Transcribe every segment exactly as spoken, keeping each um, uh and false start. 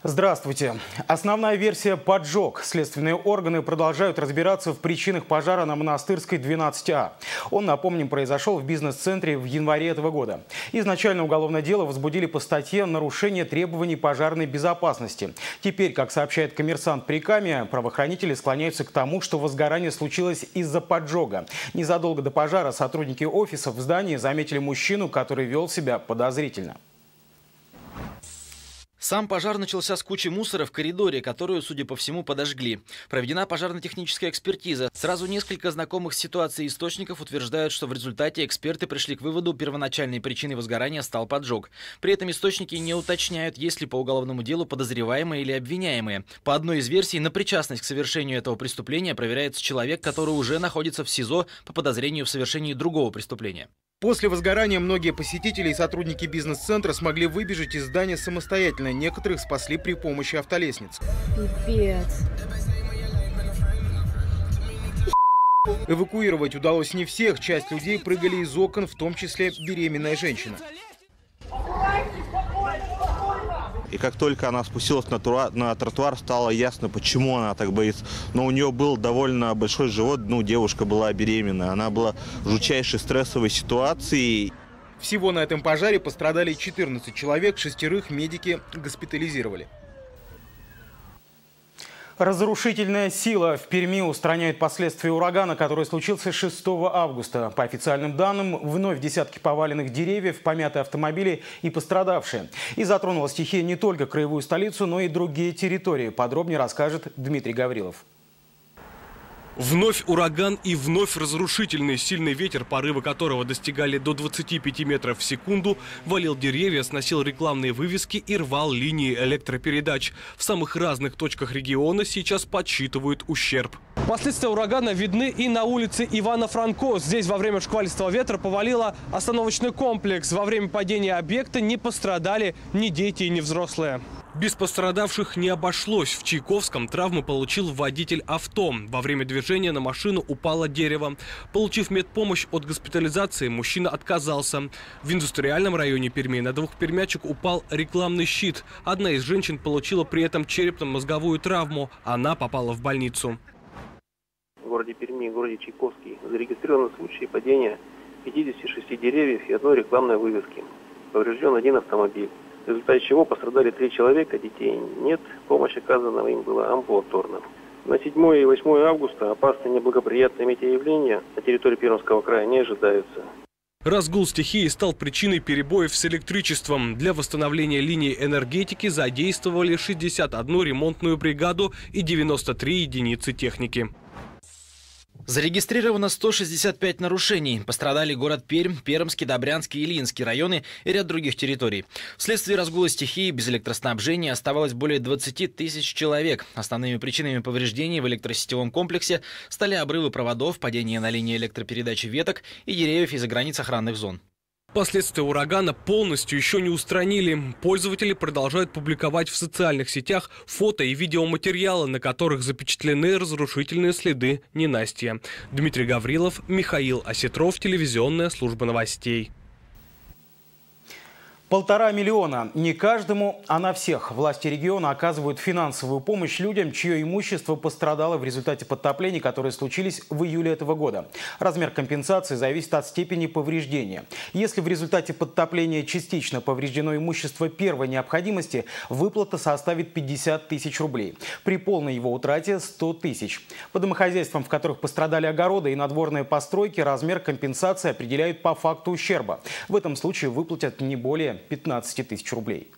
Здравствуйте. Основная версия – поджог. Следственные органы продолжают разбираться в причинах пожара на Монастырской двенадцать А. Он, напомним, произошел в бизнес-центре в январе этого года. Изначально уголовное дело возбудили по статье «Нарушение требований пожарной безопасности». Теперь, как сообщает «Коммерсант» Прикамья, правоохранители склоняются к тому, что возгорание случилось из-за поджога. Незадолго до пожара сотрудники офисов в здании заметили мужчину, который вел себя подозрительно. Сам пожар начался с кучи мусора в коридоре, которую, судя по всему, подожгли. Проведена пожарно-техническая экспертиза. Сразу несколько знакомых с ситуацией источников утверждают, что в результате эксперты пришли к выводу, первоначальной причиной возгорания стал поджог. При этом источники не уточняют, есть ли по уголовному делу подозреваемые или обвиняемые. По одной из версий, на причастность к совершению этого преступления проверяется человек, который уже находится в СИЗО по подозрению в совершении другого преступления. После возгорания многие посетители и сотрудники бизнес-центра смогли выбежать из здания самостоятельно. Некоторых спасли при помощи автолестниц. Пипец. Эвакуировать удалось не всех. Часть людей прыгали из окон, в том числе беременная женщина. И как только она спустилась на, тура, на тротуар, стало ясно, почему она так боится. Но у нее был довольно большой живот, ну, девушка была беременна. Она была в жутчайшей стрессовой ситуации. Всего на этом пожаре пострадали четырнадцать человек, шестерых медики госпитализировали. Разрушительная сила в Перми устраняет последствия урагана, который случился шестого августа. По официальным данным, вновь десятки поваленных деревьев, помятые автомобили и пострадавшие. И затронула стихия не только краевую столицу, но и другие территории. Подробнее расскажет Дмитрий Гаврилов. Вновь ураган и вновь разрушительный сильный ветер, порывы которого достигали до двадцати пяти метров в секунду, валил деревья, сносил рекламные вывески и рвал линии электропередач. В самых разных точках региона сейчас подсчитывают ущерб. Последствия урагана видны и на улице Ивана Франко. Здесь во время шквалистого ветра повалило остановочный комплекс. Во время падения объекта не пострадали ни дети, ни взрослые. Без пострадавших не обошлось. В Чайковском травмы получил водитель авто. Во время движения на машину упало дерево. Получив медпомощь от госпитализации, мужчина отказался. В индустриальном районе Перми на двух пермячек упал рекламный щит. Одна из женщин получила при этом черепно-мозговую травму. Она попала в больницу. В городе Перми и городе Чайковский зарегистрированы случаи падения пятидесяти шести деревьев и одной рекламной вывески. Поврежден один автомобиль, в результате чего пострадали три человека, детей нет, помощь оказана им была амбулаторно. На седьмое и восьмое августа опасные неблагоприятные метеоявления на территории Пермского края не ожидаются. Разгул стихии стал причиной перебоев с электричеством. Для восстановления линий энергетики задействовали шестьдесят одну ремонтную бригаду и девяносто три единицы техники. Зарегистрировано сто шестьдесят пять нарушений. Пострадали город Пермь, Пермский, Добрянский и Ильинский районы и ряд других территорий. Вследствие разгула стихии без электроснабжения оставалось более двадцати тысяч человек. Основными причинами повреждений в электросетевом комплексе стали обрывы проводов, падение на линии электропередачи веток и деревьев из-за границ охранных зон. Последствия урагана полностью еще не устранили. Пользователи продолжают публиковать в социальных сетях фото и видеоматериалы, на которых запечатлены разрушительные следы ненастья. Дмитрий Гаврилов, Михаил Осетров, телевизионная служба новостей. Полтора миллиона. Не каждому, а на всех. Власти региона оказывают финансовую помощь людям, чье имущество пострадало в результате подтоплений, которые случились в июле этого года. Размер компенсации зависит от степени повреждения. Если в результате подтопления частично повреждено имущество первой необходимости, выплата составит пятьдесят тысяч рублей. При полной его утрате – сто тысяч. По домохозяйствам, в которых пострадали огороды и надворные постройки, размер компенсации определяют по факту ущерба. В этом случае выплатят не более пятнадцати тысяч рублей.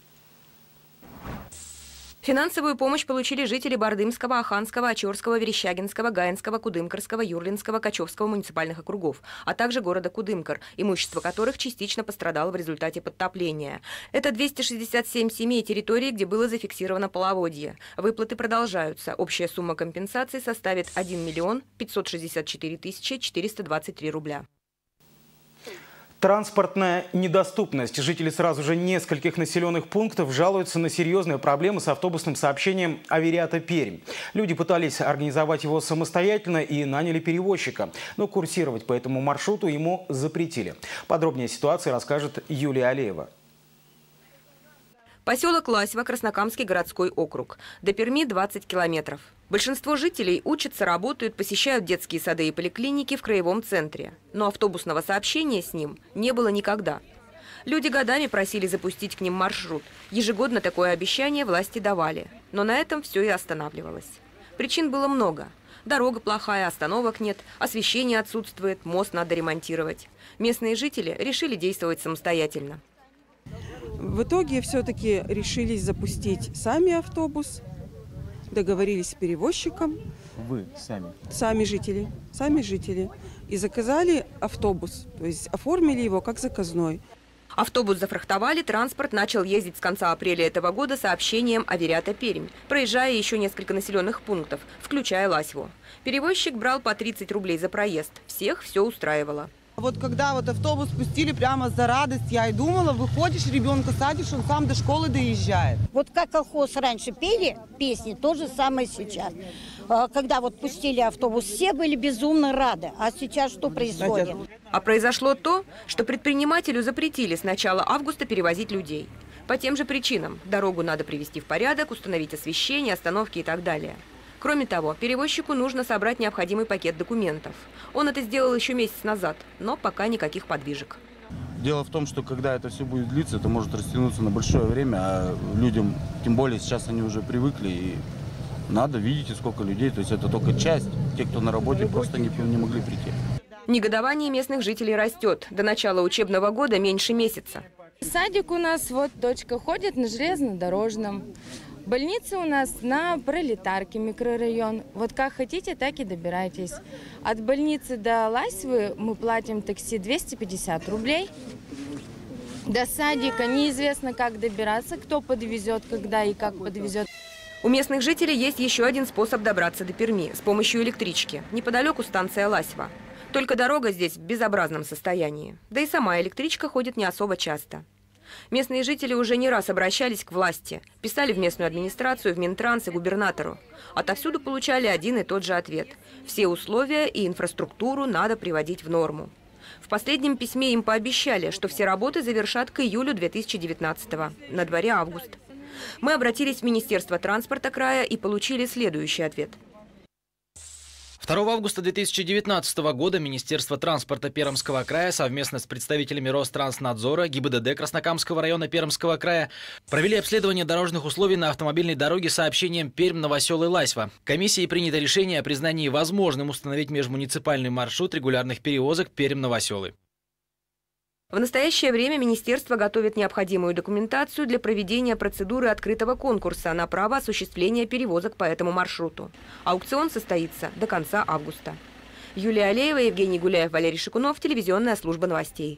Финансовую помощь получили жители Бардымского, Аханского, Очерского, Верещагинского, Гаинского, Кудымкарского, Юрлинского, Качевского муниципальных округов, а также города Кудымкар, имущество которых частично пострадало в результате подтопления. Это двести шестьдесят семь семей территорий, где было зафиксировано половодье. Выплаты продолжаются. Общая сумма компенсации составит один миллион пятьсот шестьдесят четыре тысячи четыреста двадцать три рубля. Транспортная недоступность. Жители сразу же нескольких населенных пунктов жалуются на серьезные проблемы с автобусным сообщением «Авериата Пермь». Люди пытались организовать его самостоятельно и наняли перевозчика. Но курсировать по этому маршруту ему запретили. Подробнее о ситуации расскажет Юлия Алеева. Поселок Ласьва, Краснокамский городской округ. До Перми двадцать километров. Большинство жителей учатся, работают, посещают детские сады и поликлиники в краевом центре. Но автобусного сообщения с ним не было никогда. Люди годами просили запустить к ним маршрут. Ежегодно такое обещание власти давали. Но на этом все и останавливалось. Причин было много. Дорога плохая, остановок нет, освещение отсутствует, мост надо ремонтировать. Местные жители решили действовать самостоятельно. В итоге все-таки решились запустить сами автобус, договорились с перевозчиком. Вы сами? Сами жители, сами жители. И заказали автобус, то есть оформили его как заказной. Автобус зафрахтовали, транспорт начал ездить с конца апреля этого года сообщением «Аверята-Пермь», проезжая еще несколько населенных пунктов, включая Ласьву. Перевозчик брал по тридцать рублей за проезд. Всех все устраивало. Вот когда вот автобус пустили, прямо за радость, я и думала, выходишь, ребенка садишь, он сам до школы доезжает. Вот как колхоз раньше пели песни, то же самое сейчас. Когда вот пустили автобус, все были безумно рады. А сейчас что происходит? А произошло то, что предпринимателю запретили с начала августа перевозить людей. По тем же причинам. Дорогу надо привести в порядок, установить освещение, остановки и так далее. Кроме того, перевозчику нужно собрать необходимый пакет документов. Он это сделал еще месяц назад, но пока никаких подвижек. Дело в том, что когда это все будет длиться, это может растянуться на большое время, а людям, тем более сейчас они уже привыкли, и надо, видите, сколько людей, то есть это только часть, те, кто на работе, просто не, не могли прийти. Негодование местных жителей растет. До начала учебного года меньше месяца. Садик у нас, вот дочка ходит на железнодорожном. Больница у нас на Пролетарке, микрорайон. Вот как хотите, так и добирайтесь. От больницы до Ласьвы мы платим такси двести пятьдесят рублей. До садика неизвестно, как добираться, кто подвезет, когда и как подвезет. У местных жителей есть еще один способ добраться до Перми – с помощью электрички. Неподалеку станция Ласьва. Только дорога здесь в безобразном состоянии. Да и сама электричка ходит не особо часто. Местные жители уже не раз обращались к власти, писали в местную администрацию, в Минтранс и губернатору. Отовсюду получали один и тот же ответ. Все условия и инфраструктуру надо приводить в норму. В последнем письме им пообещали, что все работы завершат к июлю две тысячи девятнадцатого. На дворе август. Мы обратились в Министерство транспорта края и получили следующий ответ. второго августа две тысячи девятнадцатого года Министерство транспорта Пермского края совместно с представителями Ространснадзора, ГИБДД Краснокамского района Пермского края провели обследование дорожных условий на автомобильной дороге с сообщением Пермь-Новоселы-Ласьва. Комиссией принято решение о признании возможным установить межмуниципальный маршрут регулярных перевозок Пермь-Новоселы. В настоящее время министерство готовит необходимую документацию для проведения процедуры открытого конкурса на право осуществления перевозок по этому маршруту. Аукцион состоится до конца августа. Юлия Алеева, Евгений Гуляев, Валерий Шикунов, телевизионная служба новостей.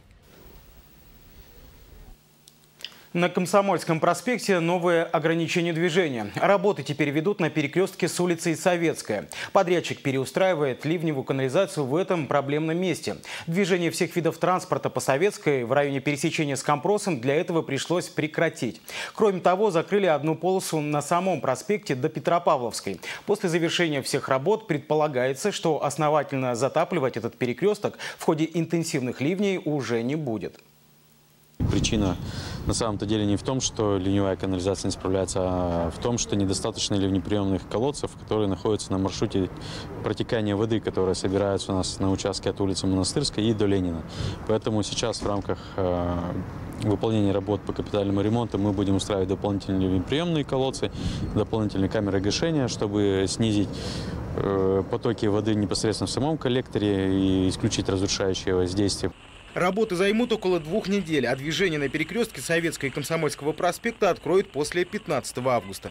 На Комсомольском проспекте новые ограничения движения. Работы теперь ведут на перекрестке с улицей Советская. Подрядчик переустраивает ливневую канализацию в этом проблемном месте. Движение всех видов транспорта по Советской в районе пересечения с Компросом для этого пришлось прекратить. Кроме того, закрыли одну полосу на самом проспекте до Петропавловской. После завершения всех работ предполагается, что основательно затапливать этот перекресток в ходе интенсивных ливней уже не будет. Причина на самом-то деле не в том, что ливневая канализация не справляется, а в том, что недостаточно ливнеприемных колодцев, которые находятся на маршруте протекания воды, которые собираются у нас на участке от улицы Монастырской и до Ленина. Поэтому сейчас в рамках э, выполнения работ по капитальному ремонту мы будем устраивать дополнительные ливнеприемные колодцы, дополнительные камеры гашения, чтобы снизить э, потоки воды непосредственно в самом коллекторе и исключить разрушающее воздействие. Работы займут около двух недель, а движение на перекрестке Советского и Комсомольского проспекта откроют после пятнадцатого августа.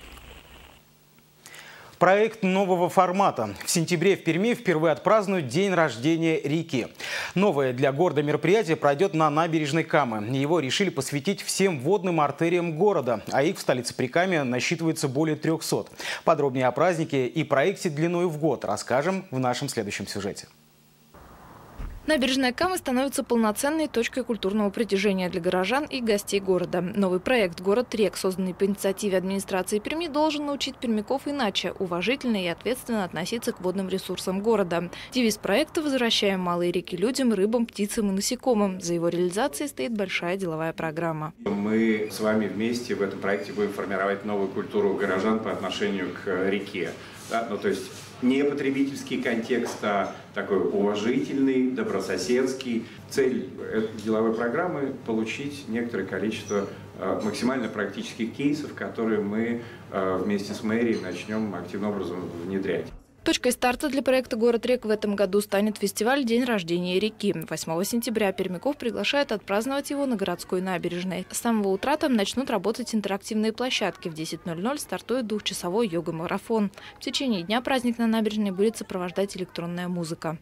Проект нового формата. В сентябре в Перми впервые отпразднуют день рождения реки. Новое для города мероприятие пройдет на набережной Камы. Его решили посвятить всем водным артериям города, а их в столице Прикамья насчитывается более трёхсот. Подробнее о празднике и проекте длиной в год расскажем в нашем следующем сюжете. Набережная Камы становится полноценной точкой культурного притяжения для горожан и гостей города. Новый проект «Город-Рек», созданный по инициативе администрации Перми, должен научить пермяков иначе, уважительно и ответственно относиться к водным ресурсам города. Девиз проекта «Возвращаем малые реки людям, рыбам, птицам и насекомым». За его реализацией стоит большая деловая программа. Мы с вами вместе в этом проекте будем формировать новую культуру горожан по отношению к реке. Да? Ну, то есть не потребительский контекст, а такой уважительный, добрососедский. Цель этой деловой программы – получить некоторое количество максимально практических кейсов, которые мы вместе с мэрией начнем активным образом внедрять. Точкой старта для проекта «Город-Рек» в этом году станет фестиваль «День рождения реки». восьмого сентября пермяков приглашают отпраздновать его на городской набережной. С самого утра там начнут работать интерактивные площадки. В десять ноль ноль стартует двухчасовой йога-марафон. В течение дня праздник на набережной будет сопровождать электронная музыка.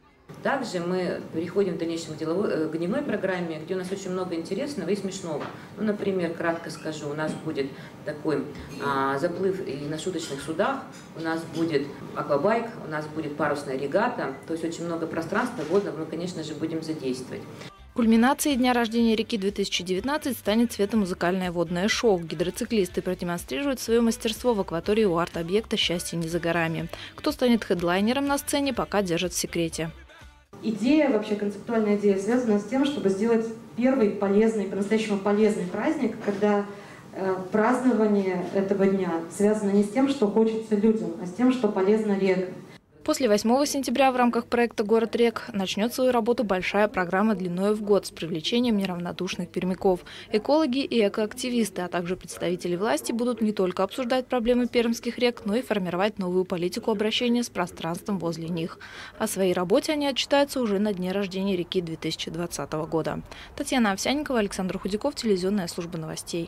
Также мы переходим в дальнейшем к, деловой, к дневной программе, где у нас очень много интересного и смешного. Ну, например, кратко скажу, у нас будет такой а, заплыв и на шуточных судах, у нас будет аквабайк, у нас будет парусная регата, то есть очень много пространства водного мы, конечно же, будем задействовать. Кульминацией дня рождения реки две тысячи девятнадцать станет светомузыкальное водное шоу. Гидроциклисты продемонстрируют свое мастерство в акватории у арт-объекта «Счастье не за горами». Кто станет хедлайнером на сцене, пока держат в секрете. Идея, вообще концептуальная идея, связана с тем, чтобы сделать первый полезный, по-настоящему полезный праздник, когда э, празднование этого дня связано не с тем, что хочется людям, а с тем, что полезно рекам. После восьмого сентября в рамках проекта «Город-Рек» начнет свою работу большая программа длиной в год с привлечением неравнодушных пермяков. Экологи и экоактивисты, а также представители власти будут не только обсуждать проблемы пермских рек, но и формировать новую политику обращения с пространством возле них. О своей работе они отчитаются уже на дне рождения реки две тысячи двадцатого года. Татьяна Овсянникова, Александр Худяков, телевизионная служба новостей.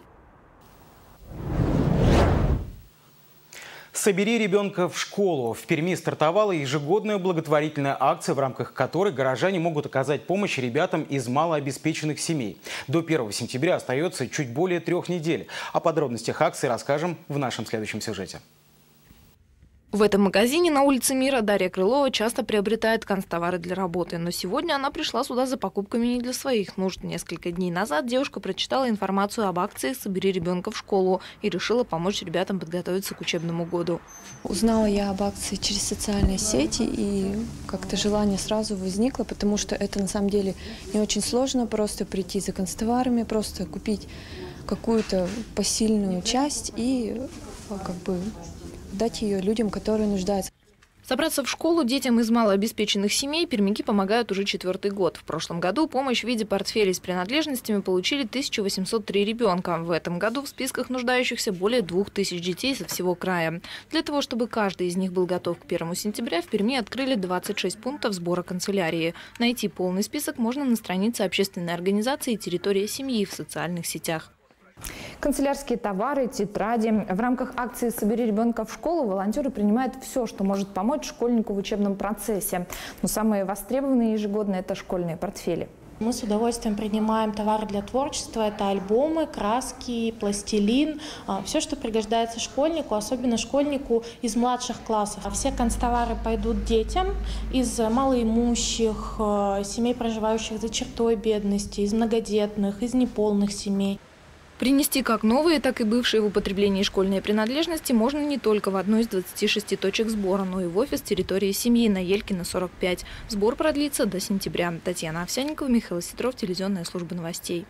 «Собери ребенка в школу». В Перми стартовала ежегодная благотворительная акция, в рамках которой горожане могут оказать помощь ребятам из малообеспеченных семей. До первого сентября остается чуть более трех недель. О подробностях акции расскажем в нашем следующем сюжете. В этом магазине на улице Мира Дарья Крылова часто приобретает канцтовары для работы. Но сегодня она пришла сюда за покупками не для своих нужд. Несколько дней назад девушка прочитала информацию об акции «Собери ребенка в школу» и решила помочь ребятам подготовиться к учебному году. Узнала я об акции через социальные сети, и как-то желание сразу возникло, потому что это на самом деле не очень сложно просто прийти за канцтоварами, просто купить какую-то посильную часть и как бы дать ее людям, которые нуждаются. Собраться в школу детям из малообеспеченных семей пермяки помогают уже четвертый год. В прошлом году помощь в виде портфелей с принадлежностями получили тысяча восемьсот три ребенка. В этом году в списках нуждающихся более двух тысяч детей со всего края. Для того, чтобы каждый из них был готов к первому сентября, в Перми открыли двадцать шесть пунктов сбора канцелярии. Найти полный список можно на странице общественной организации «Территория семьи» в социальных сетях. Канцелярские товары, тетради. В рамках акции «Собери ребенка в школу» волонтеры принимают все, что может помочь школьнику в учебном процессе. Но самые востребованные ежегодно – это школьные портфели. Мы с удовольствием принимаем товары для творчества. Это альбомы, краски, пластилин. Все, что пригождается школьнику, особенно школьнику из младших классов. Все канцтовары пойдут детям из малоимущих, семей, проживающих за чертой бедности, из многодетных, из неполных семей. Принести как новые, так и бывшие в употреблении школьные принадлежности можно не только в одну из двадцати шести точек сбора, но и в офис территории семьи на Елькина, сорок пять. Сбор продлится до сентября. Татьяна Овсянникова, Михаил Ситров, телевизионная служба новостей.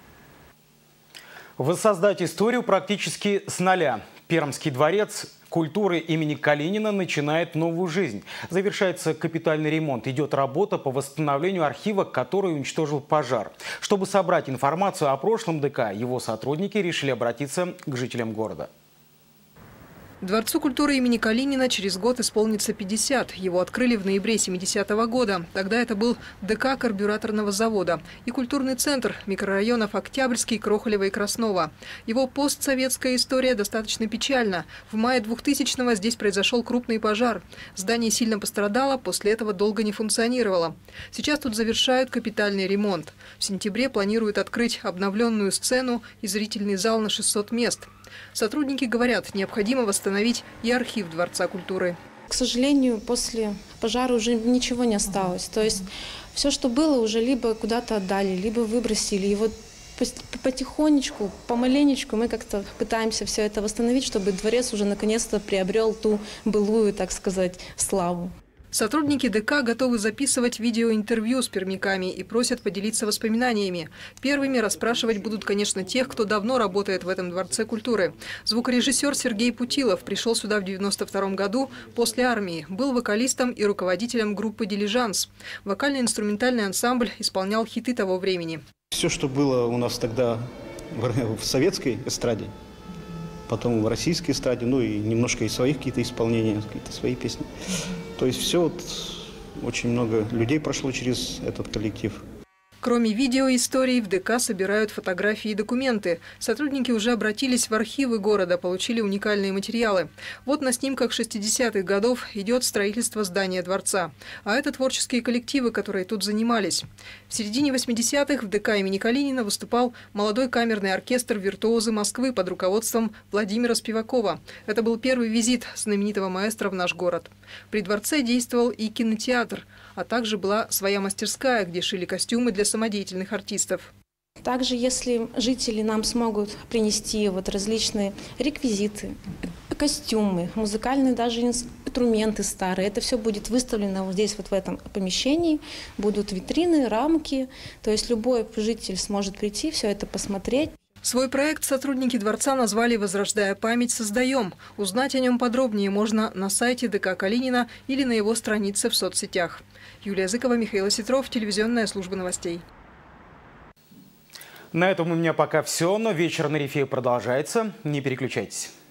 Воссоздать историю практически с нуля. Пермский дворец культуры имени Калинина начинает новую жизнь. Завершается капитальный ремонт. Идет работа по восстановлению архива, который уничтожил пожар. Чтобы собрать информацию о прошлом ДК, его сотрудники решили обратиться к жителям города. Дворцу культуры имени Калинина через год исполнится пятьдесят. Его открыли в ноябре семидесятого года. Тогда это был ДК карбюраторного завода и культурный центр микрорайонов Октябрьский, Крохолево и Краснова. Его постсоветская история достаточно печальна. В мае двухтысячного здесь произошел крупный пожар. Здание сильно пострадало, после этого долго не функционировало. Сейчас тут завершают капитальный ремонт. В сентябре планируют открыть обновленную сцену и зрительный зал на шестьсот мест. Сотрудники говорят, необходимо восстановить и архив Дворца культуры. к сожалению, после пожара уже ничего не осталось. То есть все, что было, уже либо куда-то отдали, либо выбросили. И вот потихонечку, помаленечку мы как-то пытаемся все это восстановить, чтобы дворец уже наконец-то приобрел ту былую, так сказать, славу. Сотрудники ДК готовы записывать видеоинтервью с пермяками и просят поделиться воспоминаниями. Первыми расспрашивать будут, конечно, тех, кто давно работает в этом дворце культуры. Звукорежиссер Сергей Путилов пришел сюда в девяносто втором году после армии. Был вокалистом и руководителем группы «Дилижанс». Вокально-инструментальный ансамбль исполнял хиты того времени. Все, что было у нас тогда в советской эстраде, потом в российской эстраде, ну и немножко и своих какие-то исполнения, какие-то свои песни. То есть все, вот, очень много людей прошло через этот коллектив. Кроме видеоисторий, в ДК собирают фотографии и документы. Сотрудники уже обратились в архивы города, получили уникальные материалы. Вот на снимках шестидесятых годов идет строительство здания дворца. А это творческие коллективы, которые тут занимались. В середине восьмидесятых в ДК имени Калинина выступал молодой камерный оркестр «Виртуозы Москвы» под руководством Владимира Спивакова. Это был первый визит знаменитого маэстро в наш город. При дворце действовал и кинотеатр, а также была своя мастерская, где шили костюмы для самодеятельных артистов. Также, если жители нам смогут принести вот различные реквизиты, костюмы, музыкальные даже инструменты старые, это все будет выставлено вот здесь, вот в этом помещении. Будут витрины, рамки, то есть любой житель сможет прийти, все это посмотреть. Свой проект сотрудники дворца назвали «Возрождая память, создаем». Узнать о нем подробнее можно на сайте ДК Калинина или на его странице в соцсетях. Юлия Зыкова, Михаил Осетров, телевизионная служба новостей. На этом у меня пока все, но вечер на Рифе продолжается. Не переключайтесь.